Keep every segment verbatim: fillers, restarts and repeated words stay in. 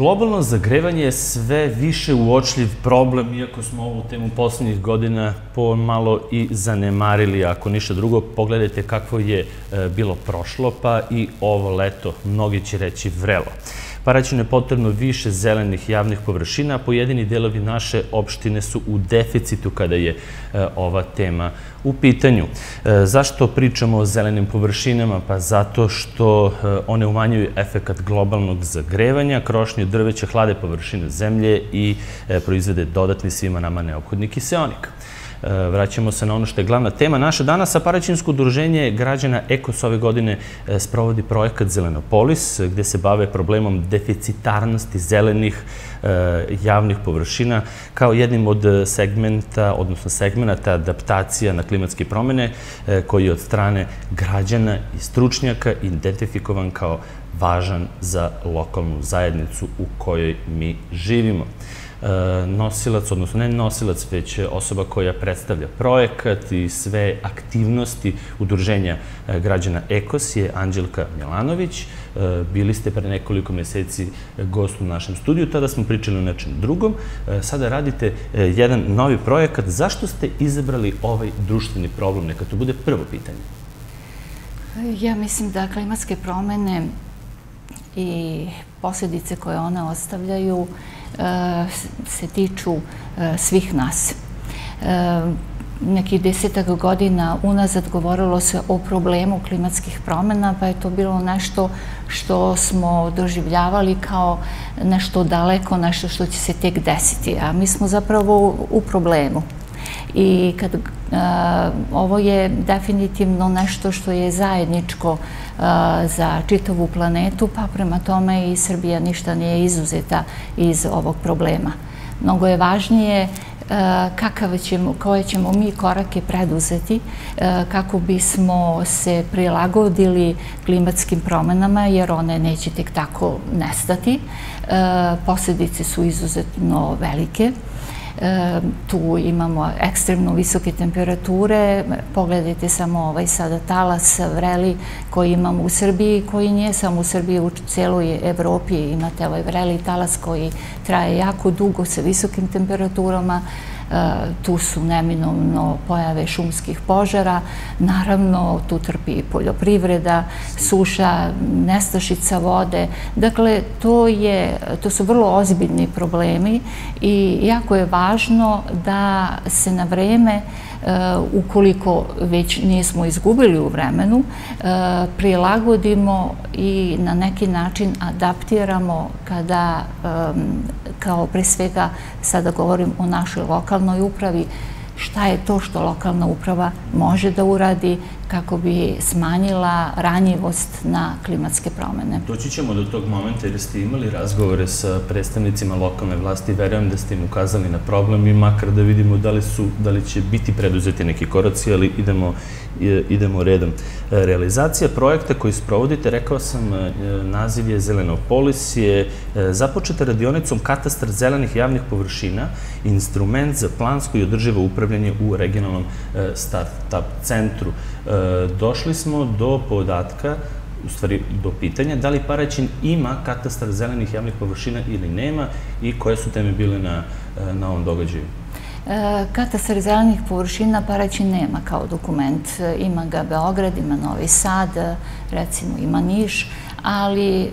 globalno zagrevanje je sve više uočljiv problem, iako smo ovu temu poslednjih godina pomalo i zanemarili. Ako ništa drugo, pogledajte kako je bilo prošlo, pa i ovo leto, mnogi će reći vrelo. Paraćinu je potrebno više zelenih javnih površina, a pojedini delovi naše opštine su u deficitu kada je ova tema u pitanju. Zašto pričamo o zelenim površinama? Pa zato što one umanjuju efekat globalnog zagrevanja, krošnje drveća hlade površine zemlje i proizvede dodatni svima nama neophodni kiseonik. Vraćamo se na ono što je glavna tema naša danas, a Paraćinsko udruženje građana Ekos ove godine sprovodi projekat Zelenopolis, gde se bave problemom deficitarnosti zelenih javnih površina kao jednim od segmenta, odnosno segmenata adaptacija na klimatske promene koji je od strane građana i stručnjaka identifikovan kao važan za lokalnu zajednicu u kojoj mi živimo. Nosilac, odnosno ne nosilac, već osoba koja predstavlja projekat i sve aktivnosti udruženja građana Ekos je Anđelka Milanović. Bili ste pre nekoliko meseci gost u našem studiju, tada smo pričali o nečem drugom. Sada radite jedan novi projekat. Zašto ste izabrali ovaj društveni problem? Neka to bude prvo pitanje. Ja mislim da klimatske promene i posljedice koje one ostavljaju se tiču svih nas. Nekih desetak godina unazad govorilo se o problemu klimatskih promena, pa je to bilo nešto što smo doživljavali kao nešto daleko, nešto što će se tek desiti, a mi smo zapravo u problemu. I kad ovo je definitivno nešto što je zajedničko za čitavu planetu, pa prema tome i Srbija ništa nije izuzeta iz ovog problema. Mnogo je važnije koje ćemo mi korake preduzeti kako bismo se prilagodili klimatskim promenama, jer one neće tek tako nestati. Posljedice su izuzetno velike. Tu imamo ekstremno visoke temperature. Pogledajte samo ovaj sada talas vreli koji imamo u Srbiji, koji nije samo u Srbiji, u cijeloj Evropi imate ovaj vreli talas koji traje jako dugo sa visokim temperaturama. Tu su neminovno pojave šumskih požara, naravno tu trpi i poljoprivreda, suša, nestašica vode. Dakle, to su vrlo ozbiljni problemi i jako je važno da se na vreme, ukoliko već nismo izgubili u vremenu, prilagodimo i na neki način adaptiramo kada, kao pre svega, sada govorim o našoj lokalnoj upravi, šta je to što lokalna uprava može da uradi kako bi smanjila ranjivost na klimatske promene. Doći ćemo do tog momenta jer ste imali razgovore sa predstavnicima lokalne vlasti. Verujem da ste im ukazali na problem i makar da vidimo da li će biti preduzeti neki koraci, ali idemo redom. Realizacija projekta koji sprovodite, rekao sam, naziv je Zelenopolis, je započeta radionicom Katastar zelenih javnih površina, instrument za plansko i održivo upravljanje u regionalnom start-up centru. Došli smo do podatka, u stvari do pitanja, da li Paraćin ima katastar zelenih javnih površina ili nema i koje su teme bile na ovom događaju? Katastar zelenih površina Paraćin nema kao dokument. Ima ga Beograd, ima Novi Sad, recimo ima Niš, ali,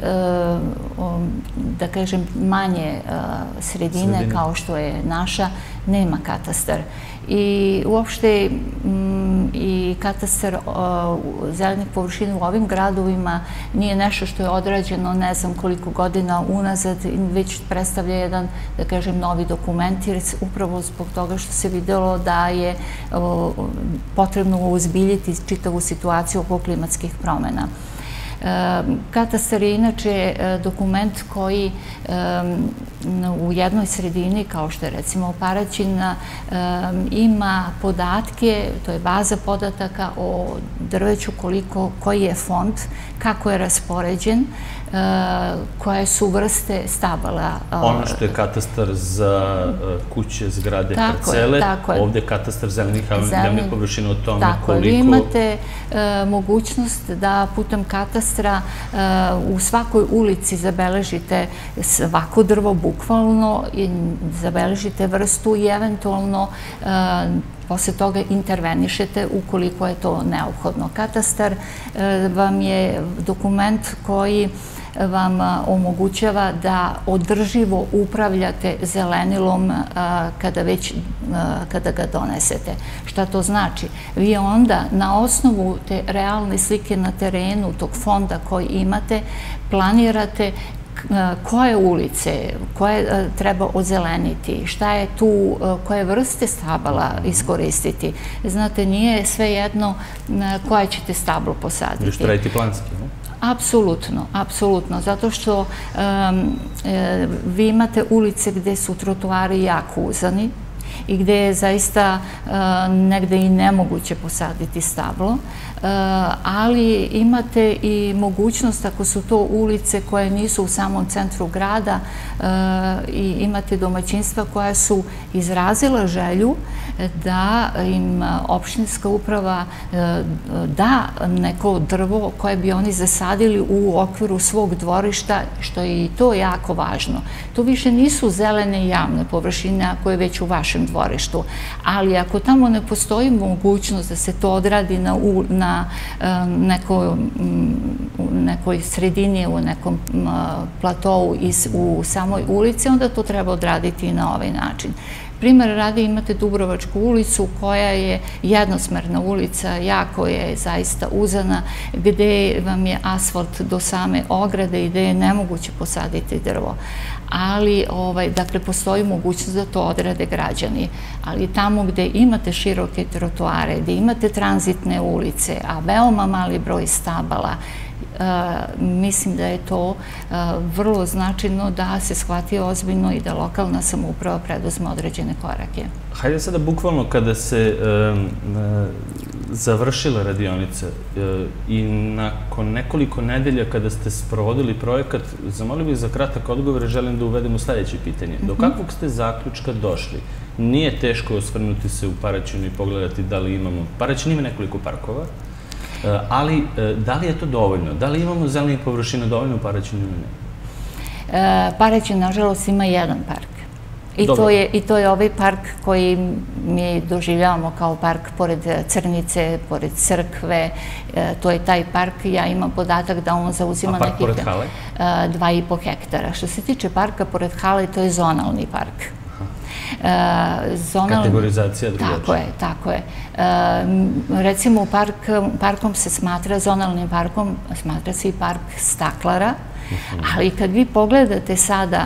da kažem, manje sredine kao što je naša, nema katastar. I uopšte i katastar zelenih površina u ovim gradovima nije nešto što je odrađeno ne znam koliko godina unazad, već predstavlja jedan, da kažem, novi dokument, jer upravo zbog toga što se videlo da je potrebno uzbiljiti čitavu situaciju oko klimatskih promena. Katastar je inače dokument koji u jednoj sredini, kao što je recimo Paraćin, ima podatke, to je baza podataka o drveću, koji je fond, kako je raspoređen, koje su vrste stabala. Ono što je katastar za kuće, zgrade, parcele, ovde je katastar zelenih površina, o tome koliko... Tako, vi imate mogućnost da putem katastra u svakoj ulici zabeležite svako drvo, bukvalno, i zabeležite vrstu i eventualno posle toga intervenišete ukoliko je to neophodno. Katastar vam je dokument koji vam omogućava da održivo upravljate zelenilom kada već, kada ga donesete. Šta to znači? Vi onda na osnovu te realne slike na terenu, tog fonda koji imate, planirate koje ulice, koje treba ozeleniti, šta je tu, koje vrste stabala iskoristiti. Znate, nije sve jedno koje ćete stablo posaditi. Vi što radite planski, ne? Apsolutno, apsolutno, zato što vi imate ulice gde su trotoari jako uzani i gde je zaista negde i nemoguće posaditi stablo, ali imate i mogućnost, ako su to ulice koje nisu u samom centru grada, i imate domaćinstva koja su izrazila želju da im opštinska uprava da neko drvo koje bi oni zasadili u okviru svog dvorišta, što je i to jako važno. To više nisu zelene javne površine ako je već u vašem dvorištu, ali ako tamo ne postoji mogućnost da se to odradi na nekoj sredini, u nekom platovu u samoj ulici, onda to treba odraditi i na ovaj način. Primer radi, imate Dubrovačku ulicu koja je jednosmerna ulica, jako je zaista uzana, gde vam je asfalt do same ograde i gde je nemoguće posaditi drvo. Ali, dakle, postoji mogućnost da to odrade građani. Ali tamo gde imate široke trotoare, gde imate tranzitne ulice, a veoma mali broj stabala, mislim da je to vrlo značajno da se shvati ozbiljno i da lokalna samouprava preduzme određene korake. Hajde sada, bukvalno, kada se završila radionica i nakon nekoliko nedelja kada ste sprovodili projekat, zamolio bih za kratak odgovor, želim da uvedemo sledeće pitanje. Do kakvog ste zaključka došli? Nije teško osvrnuti se u Paraćinu i pogledati da li imamo... Paraćin ima nekoliko parkova, ali da li je to dovoljno? Da li imamo zelenih površina dovoljno u Paraćinu ili ne? Paraćin, nažalost, ima jedan park. I to je ovaj park koji mi doživljavamo kao park pored Crnice, pored crkve. To je taj park. Ja imam podatak da on zauzima nekih... A park pored hale? Dva i po hektara. Što se tiče parka pored hale, to je zonalni park. Kategorizacija drugačija. Tako je, tako je. Recimo, parkom se smatra, zonalnim parkom, smatra se i park staklara, ali kad vi pogledate sada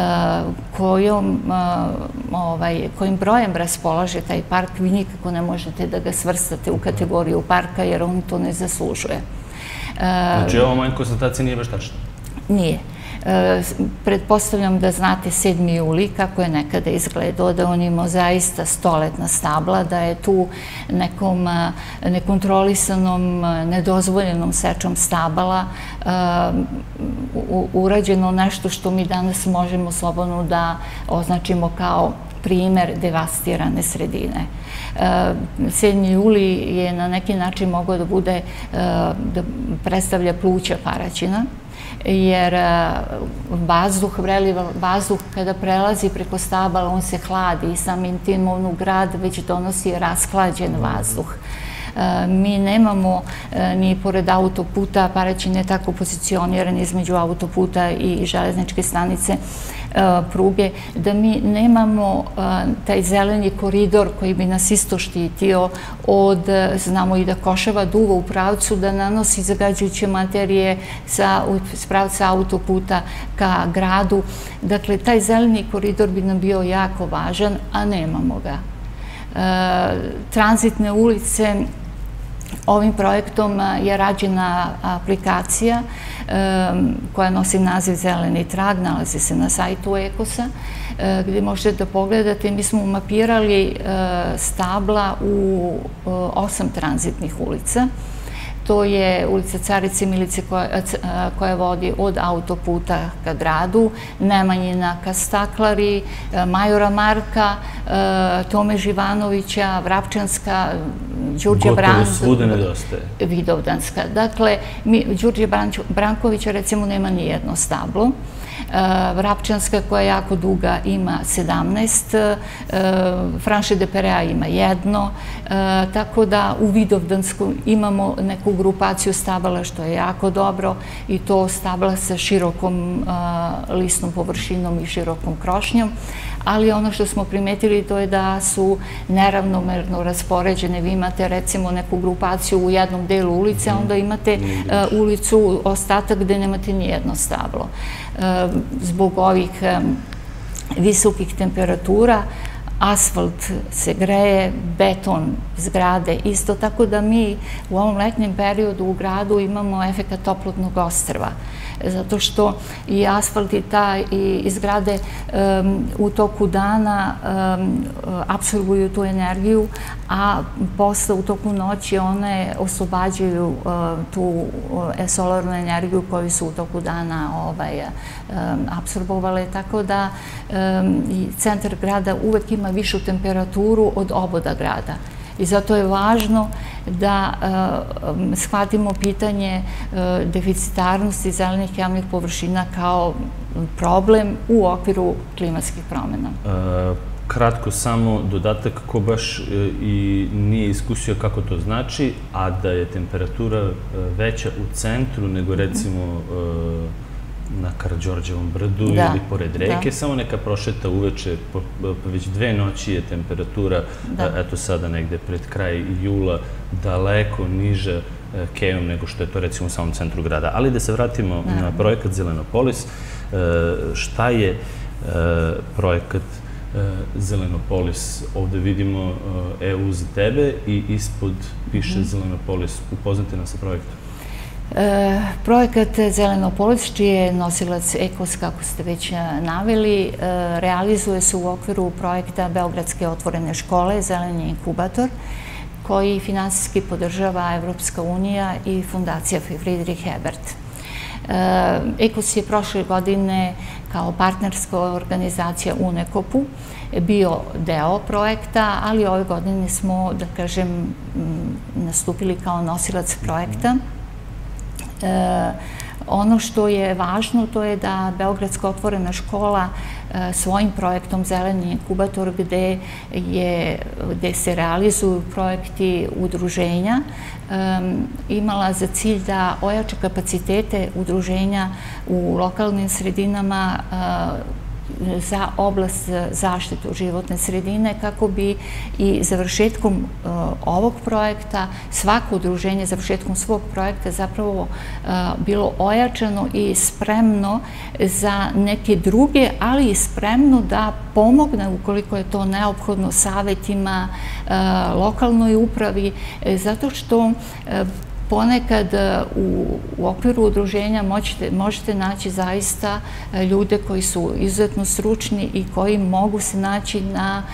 kojim brojem raspolaže taj park, vi nikako ne možete da ga svrstate u kategoriju parka, jer on to ne zaslužuje. Znači, ovo moja konstatacija nije baš tačna? Nije. Pretpostavljam da znate sedmi juli, kako je nekada izgledao, da on imao zaista stoletna stabla, da je tu nekom nekontrolisanom, nedozvoljenom sečom stabala urađeno nešto što mi danas možemo slobodno da označimo kao primer devastirane sredine. sedmi juli je na neki način mogao da bude, da predstavlja pluća Paraćina, jer vazduh, vreli vazduh kada prelazi preko stabala, on se hladi i samim tim on u grad već donosi rashlađen vazduh. Mi nemamo ni pored autoputa, Paraćin je tako pozicioniran između autoputa i železničke stanice pruge, da mi nemamo taj zeleni koridor koji bi nas isto štitio od, znamo i da košava duva u pravcu, da nanosi zagađujuće materije s pravca autoputa ka gradu. Dakle, taj zeleni koridor bi nam bio jako važan, a nemamo ga. Tranzitne ulice, ovim projektom je rađena aplikacija koja nosi naziv Zeleni trag, nalazi se na sajtu Ekosa, gde možete da pogledate. Mi smo mapirali stabla u osam tranzitnih ulica To je ulica Carice Milice koja vodi od autoputa ka gradu, Nemanjina ka Staklari, Majora Marka, Tome Živanovića, Vrapčanska, Đurđe Vidovdanska. Dakle, Đurđe Brankovića recimo nema ni jedno stablo. Vrapčanska koja je jako duga ima sedamnaest, Franše de Perea ima jedno, tako da u Vidovdansku imamo neku grupaciju stabala što je jako dobro i to stabla sa širokom lisnom površinom i širokom krošnjom, ali ono što smo primetili to je da su neravnomerno raspoređene. Vi imate recimo neku grupaciju u jednom delu ulice, a onda imate ulicu, ostatak gde nemate ni jedno stablo. Zbog ovih visokih temperatura asfalt se greje, beton zgrade isto, tako da mi u ovom letnjem periodu u gradu imamo efekat toplotnog ostrva, zato što i asfalt i ta i zgrade u toku dana apsorbuju tu energiju, a posle u toku noći one oslobađaju tu solarnu energiju koju su u toku dana apsorbovale, tako da centar grada uvek ima višu temperaturu od oboda grada. I zato je važno da shvatimo pitanje deficitarnosti zelenih javnih površina kao problem u okviru klimatskih promjena. Kratko samo dodatak ko baš i nije iskusio kako to znači, a da je temperatura veća u centru nego recimo na Karađorđevom brdu ili pored reke, samo neka prošeta uveče, već dve noći je temperatura, eto sada negde pred kraj jula, daleko niža Kejom nego što je to recimo u samom centru grada. Ali da se vratimo na projekat Zelenopolis, šta je projekat Zelenopolis? Ovde vidimo E U za tebe i ispod piše Zelenopolis. Upoznate nas sa projektom. Projekat Zelenopolis, čiji je nosilac EKOS, kako ste već naveli, realizuje se u okviru projekta Beogradske otvorene škole Zeleni inkubator, koji finansijski podržava Evropska unija i Fundacija Friedrich Ebert. EKOS je prošle godine kao partnerska organizacija u UNECOP-u bio deo projekta, ali ove godine smo, da kažem, nastupili kao nosilac projekta. Ono što je važno to je da Beogradska otvorena škola svojim projektom Zeleni inkubator, gde se realizuju projekti udruženja, imala za cilj da ojača kapacitete udruženja u lokalnim sredinama za oblast zaštitu životne sredine, kako bi i završetkom ovog projekta svako udruženje završetkom svog projekta zapravo bilo ojačano i spremno za neke druge, ali i spremno da pomogne, ukoliko je to neophodno, savjetima, lokalnoj upravi, zato što ponekad u okviru udruženja možete naći zaista ljude koji su izuzetno stručni i koji mogu se naći na,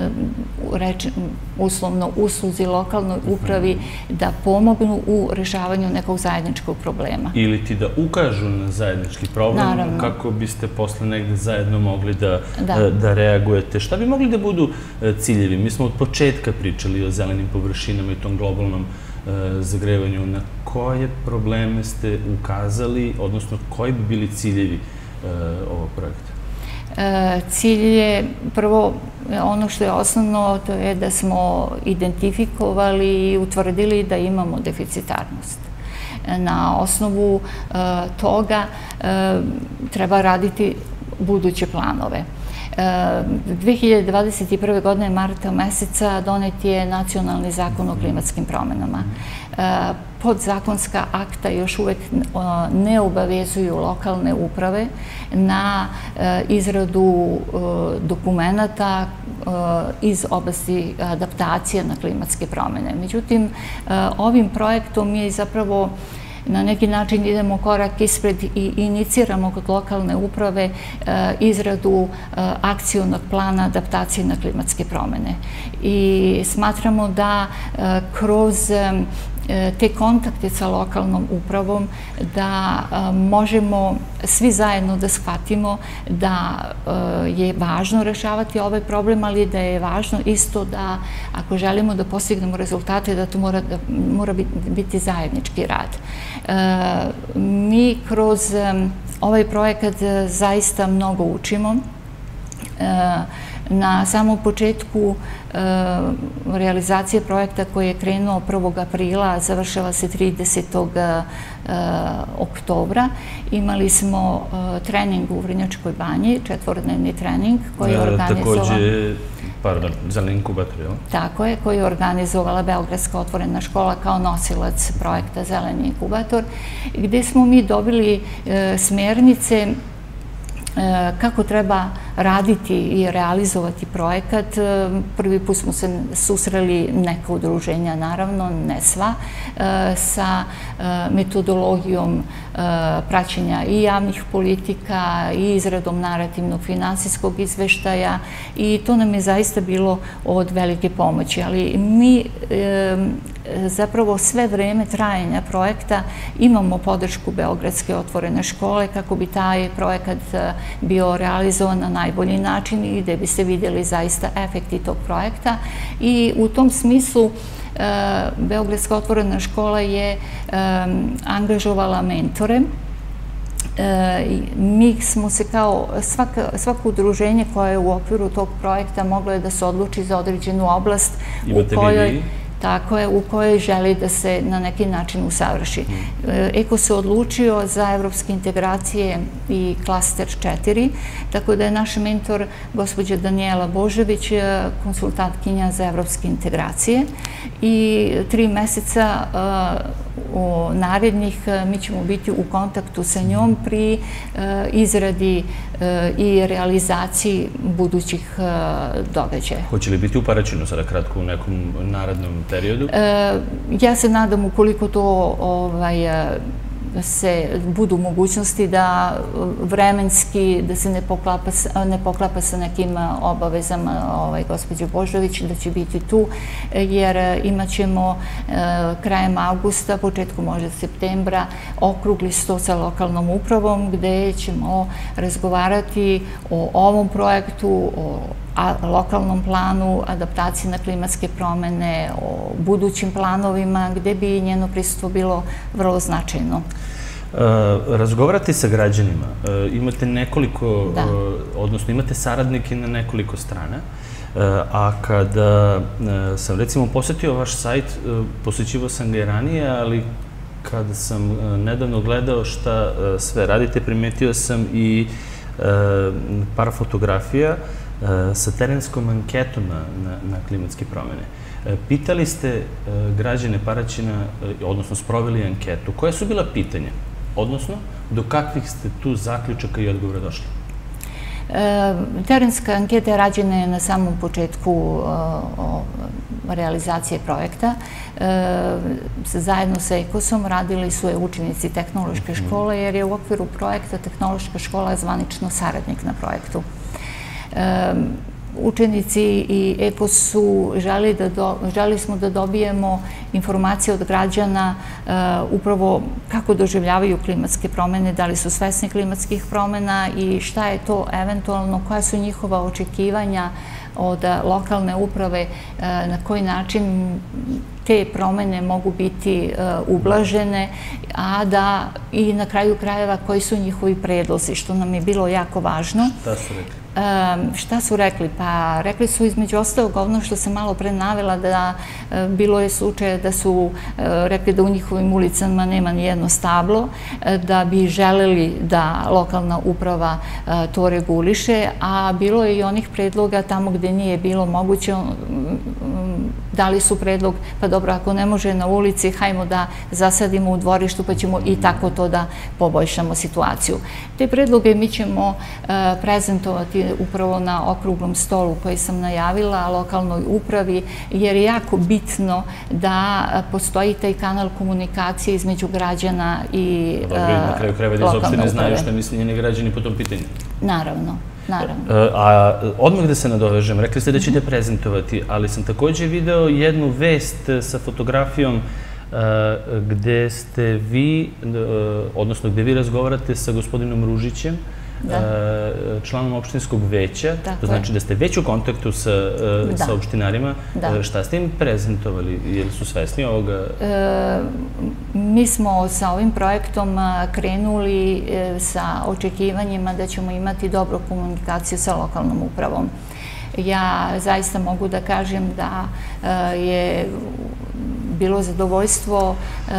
uslovno, usluzi lokalnoj upravi da pomognu u rešavanju nekog zajedničkog problema. Ili ti da ukažu na zajednički problem, kako biste posle negde zajedno mogli da reagujete. Šta bi mogli da budu ciljevi? Mi smo od početka pričali o zelenim površinama i tom globalnom zagrevanju. Na koje probleme ste ukazali, odnosno koji bi bili ciljevi ovog projekta? Cilj je, prvo, ono što je osnovno, to je da smo identifikovali i utvrdili da imamo deficitarnost. Na osnovu toga treba raditi buduće planove. dve hiljade dvadeset prve. godine, marta meseca, donet je Nacionalni zakon o klimatskim promenama. Podzakonska akta još uvek ne obavezuju lokalne uprave na izradu dokumenata iz oblasti adaptacije na klimatske promene. Međutim, ovim projektom mi zapravo na neki način idemo korak ispred i iniciramo kod lokalne uprave izradu akcionog plana adaptacije na klimatske promene. I smatramo da kroz te kontakte sa lokalnom upravom, da možemo svi zajedno da shvatimo da je važno rešavati ovaj problem, ali da je važno isto da ako želimo da postignemo rezultate, da to mora biti zajednički rad. Mi kroz ovaj projekat zaista mnogo učimo. Na samom početku realizacije projekta koji je krenuo prvog aprila, završava se tridesetog oktobra, imali smo trening u Vrnjačkoj banji, četvorodnevni trening koji je organizovala... Takođe, pardon, zeleni inkubator, jel? Tako je, koji je organizovala Beogradska otvorena škola kao nosilac projekta Zeleni inkubator, gde smo mi dobili smernice kako treba raditi i realizovati projekat. Prvi put smo se susreli neka udruženja, naravno, ne sva, sa metodologijom praćenja i javnih politika i izradom narativnog finansijskog izveštaja i to nam je zaista bilo od velike pomoći. Ali mi zapravo sve vreme trajanja projekta imamo podršku Beogradske otvorene škole kako bi taj projekat bio realizovan na najbolji način i gde bi se vidjeli zaista efekti tog projekta. I u tom smislu Beogradska otvorena škola je angažovala mentore. Mi smo se kao svako udruženje koje je u okviru tog projekta moglo je da se odluči za određenu oblast u kojoj tako je, u kojoj želi da se na neki način usavrši. Eko se odlučio za evropske integracije i klaster četiri, tako da je naš mentor gospođa Danijela Božević konsultantkinja za evropske integracije i tri meseca narednih mi ćemo biti u kontaktu sa njom pri izradi i realizaciji budućih događaja. Hoće li biti u Paraćinu sada kratko u nekom narednom periodu? Ja se nadam ukoliko to se budu mogućnosti da vremenski, da se ne poklapa sa nekim obavezama gospođe Božović, da će biti tu, jer imat ćemo krajem avgusta, početkom možda septembra, okrugli sto sa lokalnom upravom, gde ćemo razgovarati o ovom projektu, o lokalnom planu, adaptaciji na klimatske promene, o budućim planovima, gde bi njeno prisustvo bilo vrlo značajno. Razgovarate sa građanima, imate nekoliko, odnosno imate saradnike na nekoliko strana, a kada sam recimo posetio vaš sajt, posjećivao sam ga i ranije, ali kada sam nedavno gledao šta sve radite, primetio sam i par fotografija sa terenskom anketom na klimatske promene. Pitali ste građane Paraćina, odnosno sproveli anketu. Koje su bila pitanja? Odnosno, do kakvih ste tu zaključaka i odgovora došli? Terenska anketa rađena je na samom početku realizacije projekta. Zajedno sa Ekosom radili su je učenici tehnološke škole, jer je u okviru projekta tehnološka škola zvanično saradnik na projektu. Učenici i Ekos su želi smo da dobijemo informacije od građana upravo kako doživljavaju klimatske promene, da li su svesni klimatskih promena i šta je to eventualno, koja su njihova očekivanja od lokalne uprave, na koji način te promene mogu biti ublažene, a da i na kraju krajeva koji su njihovi predlozi, što nam je bilo jako važno. Šta su rekli? Šta su rekli? Pa rekli su između ostalog ono što sam malo pre navela, da bilo je slučaje da su rekli da u njihovim ulicama nema ni jedno stablo, da bi želeli da lokalna uprava to reguliše, a bilo je i onih predloga tamo gde nije bilo moguće, dali su predlog, pa dobro, ako ne može na ulici, hajmo da zasadimo u dvorištu, pa ćemo i tako to da poboljšamo situaciju. Te predloge mi ćemo prezentovati upravo na okruglom stolu koji sam najavila lokalnoj upravi, jer je jako bitno da postoji taj kanal komunikacije između građana i lokalne uprave. Na kraju krajeva da iz opštine znaju šta misle njeni građani po tom pitanju. Naravno. A odmah da se nadovežem, rekli ste da ćete prezentovati, ali sam takođe video jednu vest sa fotografijom gde ste vi, odnosno gde vi razgovarate sa gospodinom Ružićem, članom opštinskog veća, to znači da ste već u kontaktu sa opštinarima. Šta ste im prezentovali? Jel su svesni ovoga? Mi smo sa ovim projektom krenuli sa očekivanjima da ćemo imati dobru komunikaciju sa lokalnom upravom. Ja zaista mogu da kažem da je bilo zadovoljstvo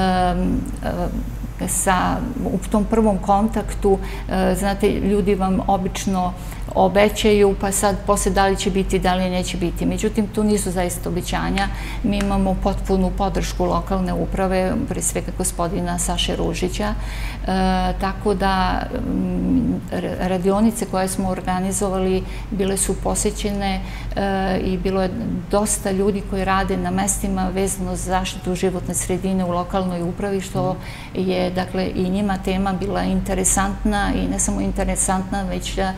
u tom prvom kontaktu. Znate, ljudi vam obično obećaju, pa sad posle da li će biti, da li neće biti. Međutim, tu nisu zaista obećanja. Mi imamo potpunu podršku lokalne uprave, pre svega gospodina Saše Ružića, tako da radionice koje smo organizovali bile su posećene i bilo je dosta ljudi koji rade na mestima vezano za zaštitu životne sredine u lokalnoj upravi, što je, dakle, i njima tema bila interesantna i ne samo interesantna, već da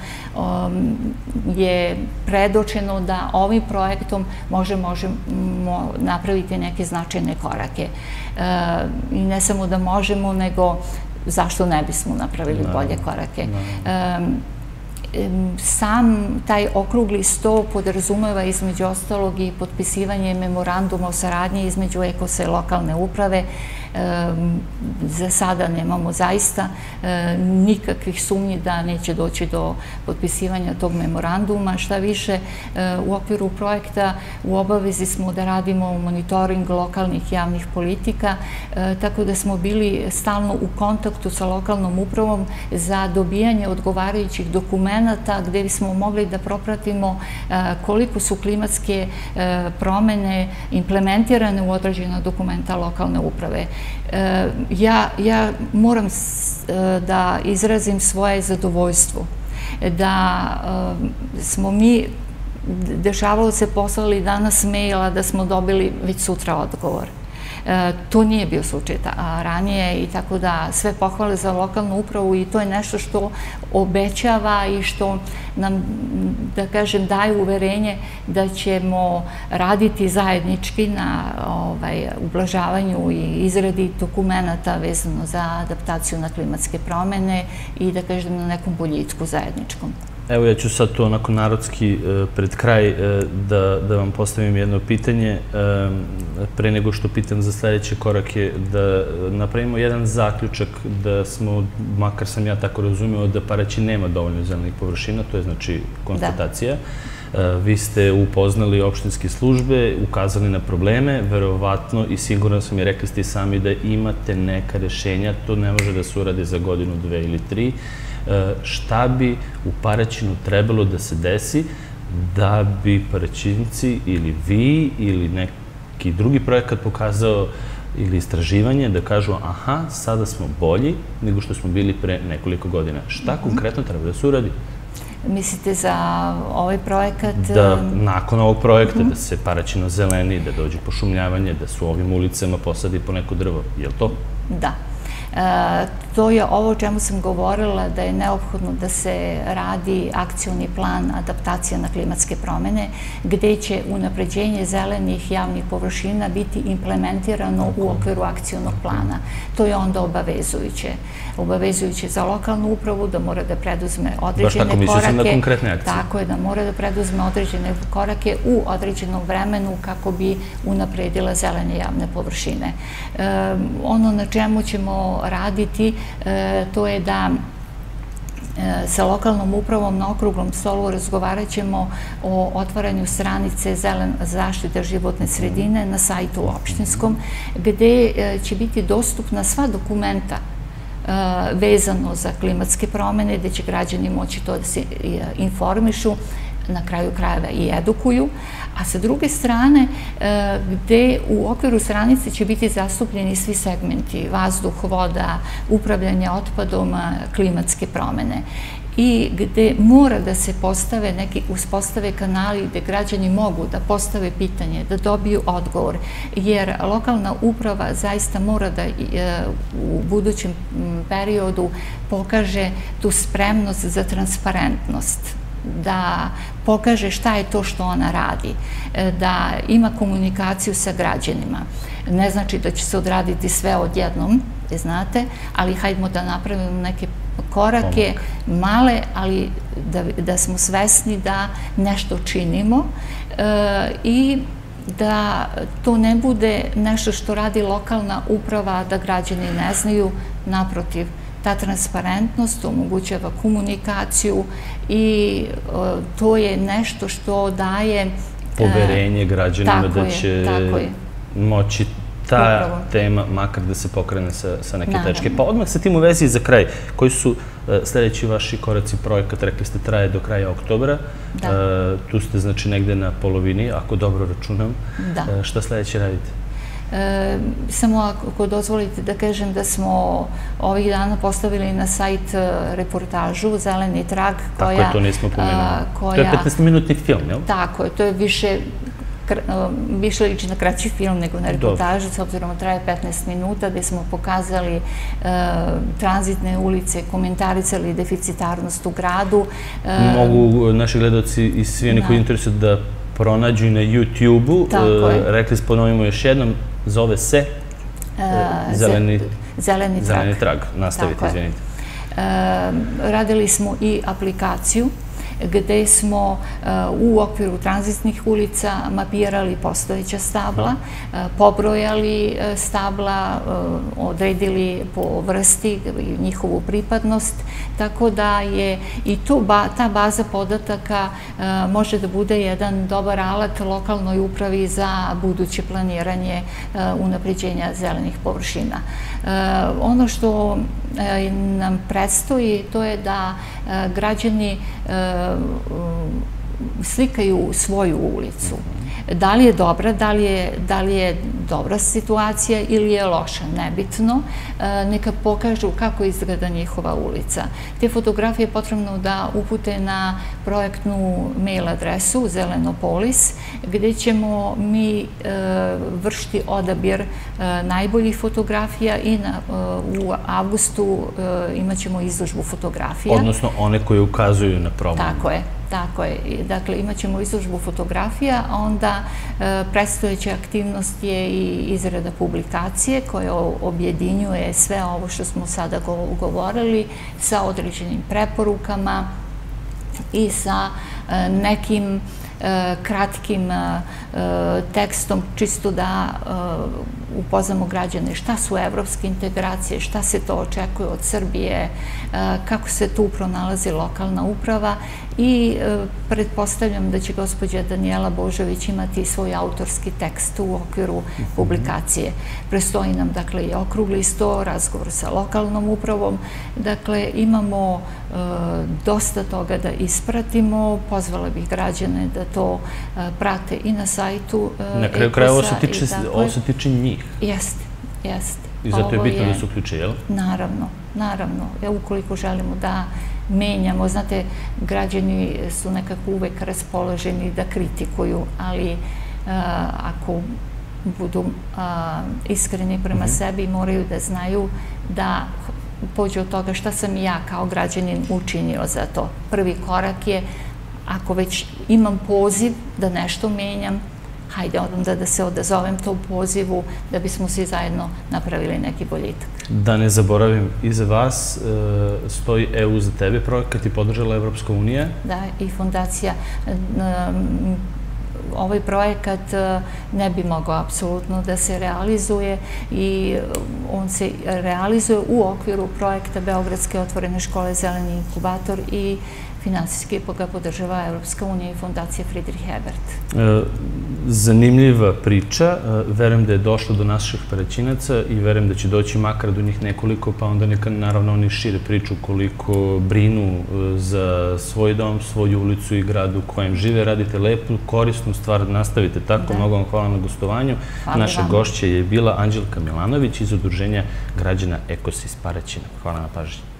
je predočeno da ovim projektom možemo napraviti neke značajne korake. I ne samo da možemo, nego zašto ne bismo napravili bolje korake. Sam taj okrugli sto podrazumeva između ostalog i potpisivanje memoranduma o saradnji između Ekosa i lokalne uprave. Za sada nemamo zaista nikakvih sumnji da neće doći do potpisivanja tog memoranduma. Šta više, u okviru projekta u obavezi smo da radimo monitoring lokalnih javnih politika, tako da smo bili stalno u kontaktu sa lokalnom upravom za dobijanje odgovarajućih dokumenata gde bismo mogli da propratimo koliko su klimatske promene implementirane u određena dokumenta lokalne uprave. Ja moram da izrazim svoje zadovoljstvo da smo mi, dešavalo se, poslali danas maila da smo dobili već sutra odgovor. To nije bio slučaj ranije i tako da sve pohvale za lokalnu upravu i to je nešto što obećava i što nam, da kažem, daje uverenje da ćemo raditi zajednički na ublažavanju i izradi dokumenta vezano za adaptaciju na klimatske promene i, da kažem, na nekom boljitku zajedničkom. Evo, ja ću sad to onako narodski pred kraj da vam postavim jedno pitanje. Pre nego što pitam za sledeće korake, da napravimo jedan zaključak da smo, makar sam ja tako razumeo, da Paraćin nema dovoljno zelenih površina, to je znači konstatacija. Vi ste upoznali opštinske službe, ukazali na probleme, verovatno i sigurno sam i rekli ste i sami da imate neka rešenja, to ne može da se uradi za godinu, dve ili tri. Šta bi u Paraćinu trebalo da se desi da bi Paraćinci ili vi ili neki drugi projekat pokazao ili istraživanje da kažu aha, sada smo bolji nego što smo bili pre nekoliko godina. Šta konkretno treba da se uradi? Mislite za ovaj projekat? Da, nakon ovog projekta, da se Paraćin ozeleni, da dođe pošumljavanje, da su ovim ulicama posadi po neko drvo. Je li to? Da. To je ovo o čemu sam govorila, da je neophodno da se radi akcioni plan adaptacija na klimatske promene, gde će unapređenje zelenih javnih površina biti implementirano u okviru akcionog plana. To je onda obavezujuće. Obavezujuće za lokalnu upravu da mora da preduzme određene korake. Baš tako, mislim na konkretne akcije. Tako je, da mora da preduzme određene korake u određenom vremenu kako bi unapredila zelene javne površine. Ono na čemu ćemo raditi, to je da sa lokalnom upravom na okruglom stolu razgovarat ćemo o otvaranju stranice zaštite životne sredine na sajtu opštinskom, gde će biti dostupna sva dokumenta vezano za klimatske promene, gde će građani moći to da se informišu, na kraju krajeva i edukuju, a sa druge strane gde u okviru stranice će biti zastupljeni svi segmenti, vazduh, voda, upravljanje otpadom, klimatske promene. I gde mora da se postave neki, uspostave kanali gde građani mogu da postave pitanje, da dobiju odgovor, jer lokalna uprava zaista mora da u budućem periodu pokaže tu spremnost za transparentnost. da pokaže šta je to što ona radi, da ima komunikaciju sa građanima. Ne znači da će se odraditi sve odjednom, znate, ali hajdemo da napravimo neke korake, male, ali da smo svesni da nešto činimo i da to ne bude nešto što radi lokalna uprava, da građani ne znaju, naprotiv. Ta transparentnost omogućava komunikaciju i to je nešto što daje poverenje građanima da će moći ta tema makar da se pokrene sa neke tačke. Pa odmah sa tim u vezi za kraj, koji su sljedeći vaši koraci projekat? Rekli ste traje do kraja oktobra, tu ste znači negde na polovini, ako dobro računam. Šta sljedeće radite? Samo ako dozvolite da kažem da smo ovih dana postavili na sajt reportažu Zeleni trag. Tako je, to nismo pomenuli. To je petnaestminutni film, jel? Tako je, to je više više liči na kraći film nego na reportažu, s obzirom da traje petnaest minuta, gde smo pokazali tranzitne ulice, komentarisali deficitarnost u gradu. Mogu naši gledaoci i svi oni koji interesuju da pronađu na YouTube-u. Rekli smo, ponovimo još jednom, zove se Zeleni trag. Nastavite, izvinite. Radili smo i aplikaciju gde smo u okviru tranzitnih ulica mapirali postojeća stabla, pobrojali stabla, odredili po vrsti i njihovu pripadnost, tako da je i ta baza podataka može da bude jedan dobar alat lokalnoj upravi za buduće planiranje unapređenja zelenih površina. Ono što nam predstoji, to je da građani slikaju svoju ulicu. Da li je dobra, da li je dobra situacija ili je loša, nebitno. Neka pokažu kako izgleda njihova ulica. Te fotografije je potrebno da upute na projektnu mail adresu Zelenopolis, gde ćemo mi vršiti odabir najboljih fotografija i u avgustu imat ćemo izložbu fotografija. Odnosno one koje ukazuju na problem. Tako je. Tako je. Dakle, imat ćemo izložbu fotografija, a onda predstojeća aktivnost je i izrada publikacije koja objedinjuje sve ovo što smo sada govorili sa određenim preporukama i sa nekim kratkim tekstom, čisto da upoznamo građane šta su evropske integracije, šta se to očekuje od Srbije, kako se tu pronalazi lokalna uprava i pretpostavljam da će gospođa Danijela Božović imati svoj autorski tekst u okviru publikacije. Prestoji nam, dakle, i okrugli sto, razgovor sa lokalnom upravom. Dakle, imamo dosta toga da ispratimo. Pozvala bih građane da to prate i na sajtu Ekosa. Na kraju kraja ovo se tiče njih. Jeste, jeste. I zato je bitno da se uključe, jel? Naravno, naravno. Ukoliko želimo da menjamo, znate, građani su nekako uvek raspoloženi da kritikuju, ali ako budu iskreni prema sebi, moraju da znaju da pođe od toga šta sam i ja kao građanin učinio za to. Prvi korak je, ako već imam poziv da nešto menjam, hajde onda da se odazovem tom pozivu da bismo svi zajedno napravili neki boljitak. Da ne zaboravim, iza vas stoji E U za tebe projekat i podržala Evropska unija. Da, i fondacija. Ovaj projekat ne bi mogao apsolutno da se realizuje i on se realizuje u okviru projekta Beogradske otvorene škole Zeleni inkubator i finansijski ga podržava Evropska unija i fondacija Friedrich Ebert. Zanimljiva priča. Verujem da je došlo do naših perećinaca i verujem da će doći makar do njih nekoliko, pa onda neka naravno oni šire priču koliko brinu za svoj dom, svoju ulicu i grad u kojem žive. Radite lepu, korisnu stvar, nastavite tako. Mnogo vam hvala na gostovanju. Naša gošća je bila Anđelka Milanović iz Udruženja građana Ekosa iz Paraćina. Hvala na pažnji.